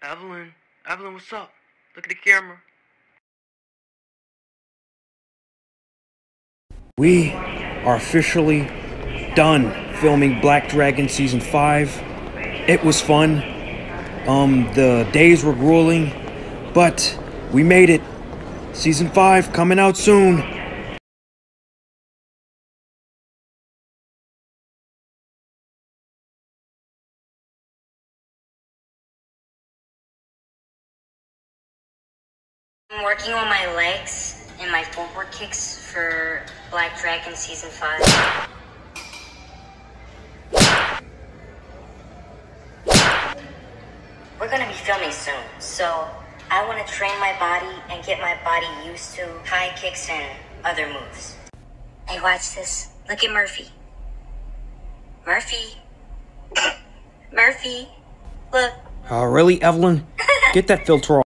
Evelyn, Evelyn, what's up? Look at the camera. We are officially done filming Black Dragon Season 5. It was fun. The days were grueling, but we made it. Season 5 coming out soon. I'm working on my legs and my footwork kicks for Black Dragon Season 5. We're gonna be filming soon, so I want to train my body and get my body used to high kicks and other moves. Hey, watch this. Look at Murphy. Murphy. Murphy. Look. Really, Evelyn? Get that filter off.